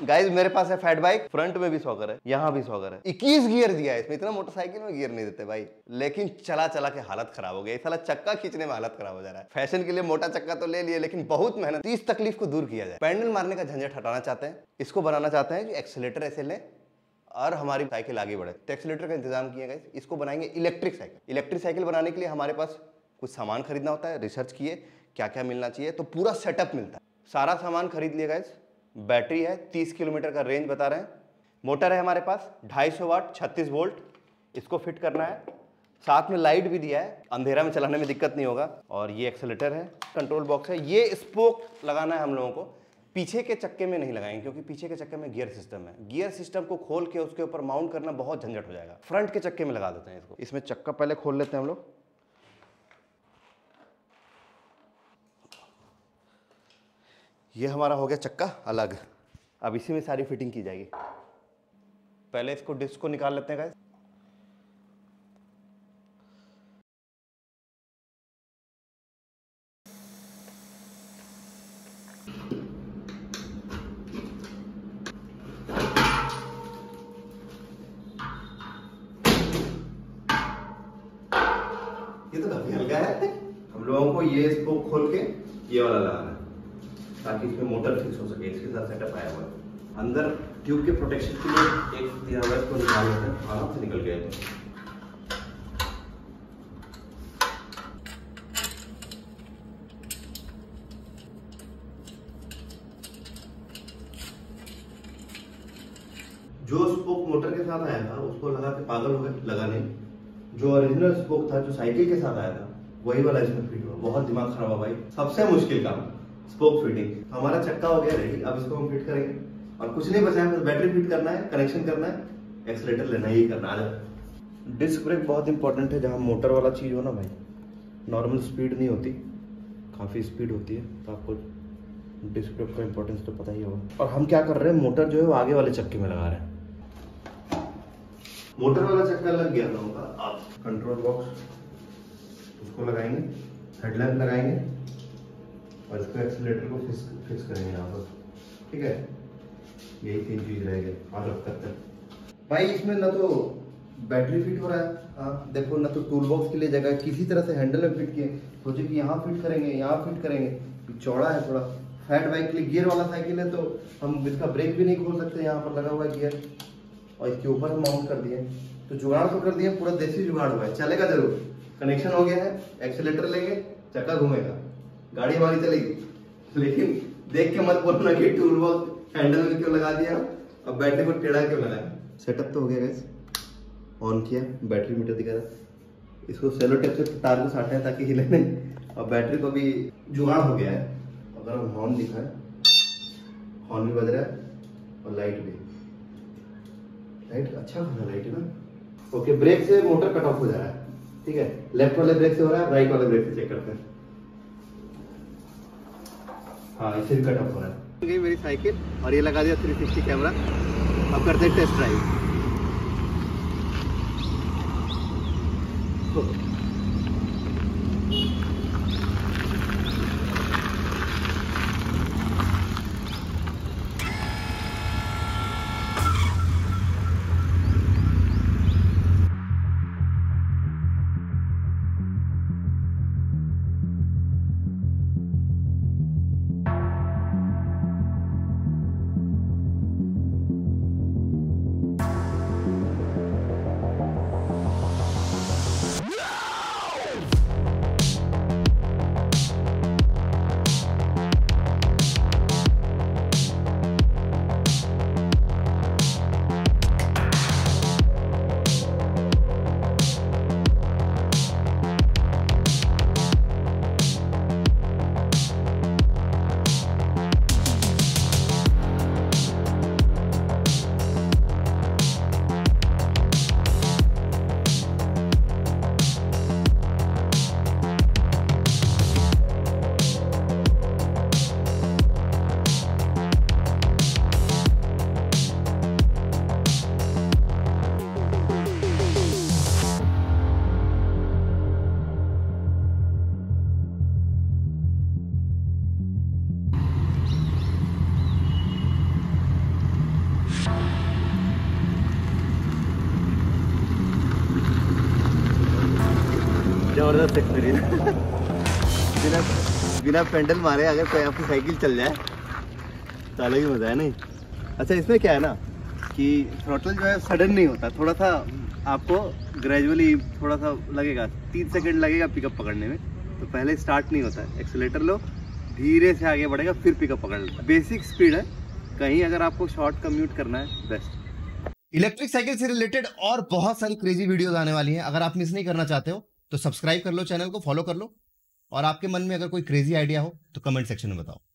Guys मेरे पास है fat bike, front में भी सॉकर है, यहाँ भी सॉकर है, 21 गियर दिया है इसमें। इतना मोटरसाइकिल में गियर नहीं देते भाई, लेकिन चला चला के हालत खराब हो गई। साला चक्का खींचने में हालत खराब हो जा रहा है। फैशन के लिए मोटा चक्का तो ले लिए, लेकिन बहुत मेहनत, इस तकलीफ को दूर किया जाए। पैडल मारने का झंझट हटाना चाहते हैं, इसको बनाना चाहते हैं कि एक्सीलेटर ऐसे लें और हमारी साइकिल आगे बढ़े, तो एक्सीलेटर का इंतजाम किया गाइस। इसको बनाएंगे इलेक्ट्रिक साइकिल। इलेक्ट्रिक साइकिल बनाने के लिए हमारे पास कुछ सामान खरीदना होता है, रिसर्च किए क्या क्या मिलना चाहिए, तो पूरा सेटअप मिलता है। सारा सामान खरीद लिया गाइस। बैटरी है, 30 किलोमीटर का रेंज बता रहे हैं। मोटर है हमारे पास 250 वाट 36 वोल्ट, इसको फिट करना है। साथ में लाइट भी दिया है, अंधेरा में चलाने में दिक्कत नहीं होगा। और ये एक्सीलेटर है, कंट्रोल बॉक्स है। ये स्पोक लगाना है हम लोगों को, पीछे के चक्के में नहीं लगाएंगे, क्योंकि पीछे के चक्के में गियर सिस्टम है। गियर सिस्टम को खोल के उसके ऊपर माउंट करना बहुत झंझट हो जाएगा। फ्रंट के चक्के में लगा देते हैं इसको। इसमें चक्का पहले खोल लेते हैं हम लोग। ये हमारा हो गया चक्का अलग। अब इसी में सारी फिटिंग की जाएगी। पहले इसको डिस्क को निकाल लेते हैं गाइस। ये तो काफी हल्का है। हम लोगों को ये स्पोक खोल के ये वाला लगाना है, ताकि इसमें मोटर फिक्स हो सके। इसके साथ सेटअप आया हुआ है। अंदर ट्यूब के प्रोटेक्शन के लिए एक दिया हुआ है, इसको निकाल लेते हैं। आराम से निकल गया। जो स्पोक मोटर के साथ आया था उसको लगा के पागल हो गए, लगा नहीं। जो ओरिजिनल स्पोक था जो साइकिल के साथ आया था वही वाला इसमें फिट हुआ। बहुत दिमाग खराब हुआ भाई, सबसे मुश्किल काम स्पोक फिटिंग। हमारा चक्का हो गया रेडी। अब इसको हम फिट करेंगे और कुछ नहीं बचा है, बस बैटरी फिट करना है, कनेक्शन करना है, एक्सीलेटर लेना ही करना है। डिस्क ब्रेक बहुत इंपॉर्टेंट है। जहाँ मोटर वाला चीज हो ना भाई, नॉर्मल स्पीड नहीं होती, काफी स्पीड होती है। तो आपको डिस्क ब्रेक का इंपॉर्टेंस तो पता ही होगा। और हम क्या कर रहे हैं, मोटर जो है वो आगे वाले चक्के में लगा रहे हैं। मोटर वाला चक्का लग गया था होगा। अब कंट्रोल बॉक्स उसको लगाएंगे, हेडलैम्प लगाएंगे और इसको एक्सीलेटर को फिक्स करेंगे यहाँ पर। ठीक है, यही 3 चीज रहेगी और अब तक भाई। इसमें ना तो बैटरी फिट हो रहा है, हाँ देखो, ना तो टूल बॉक्स के लिए जगह, किसी तरह से हैंडल में फिट किए। सोचे कि यहाँ फिट करेंगे, यहाँ फिट करेंगे, चौड़ा है थोड़ा। फैट बाइक के लिए गियर वाला साइकिल है, तो हम इसका ब्रेक भी नहीं खोल सकते। यहाँ पर लगा हुआ है गियर और इसके ऊपर हम माउंट कर दिए। तो जुगाड़ तो कर दिए, पूरा देसी जुगाड़ हुआ है, चलेगा जरूर। कनेक्शन हो गया है, एक्सीलेटर लेंगे, चक्का घूमेगा, गाड़ी हमारी चलेगी। लेकिन देख के मत बोलना कि टूल बॉक्स हैंडल में क्यों लगा दिया और बैटरी को टेढ़ा क्यों लगाया। सेटअप तो हो गया गाइस। ऑन किया, बैटरी मीटर दिखा रहा। इसको सेलो टेप से तार को साटे हैं ताकि हिले नहीं। और बैटरी को भी जुगाड़ हो गया है। अगर हम हॉर्न दिखा है, हॉर्न भी बज रहा है और लाइट भी। लाइट अच्छा खाना लाइट है ना। ओके, ब्रेक से मोटर कट ऑफ हो जा रहा है। ठीक है, लेफ्ट वाले ब्रेक से हो रहा है, राइट वाले ब्रेक से चेक करते हैं। हाँ, इसे भी कट ऑफ हो रहा है। गई मेरी साइकिल और ये लगा दिया 360 कैमरा। अब करते हैं टेस्ट ड्राइव। जबरदस्त एक्सपीरियंस। बिना बिना पेडल मारे अगर कोई आपकी साइकिल चल जाए तो अलग ही मजा है नहीं। अच्छा इसमें क्या है ना कि थ्रॉटल जो है सडन नहीं होता, थोड़ा सा आपको ग्रेजुअली थोड़ा सा लगेगा, 3 सेकंड लगेगा पिकअप पकड़ने में। तो पहले स्टार्ट नहीं होता है, एक्सीलेटर लो, धीरे से आगे बढ़ेगा, फिर पिकअप पकड़ लेता है। बेसिक स्पीड है, कहीं अगर आपको शॉर्ट कम्यूट करना है बेस्ट। इलेक्ट्रिक साइकिल से रिलेटेड और बहुत सारी क्रेजी वीडियोस आने वाली हैं। अगर आप मिस नहीं करना चाहते हो तो सब्सक्राइब कर लो, चैनल को फॉलो कर लो, और आपके मन में अगर कोई क्रेजी आइडिया हो तो कमेंट सेक्शन में बताओ।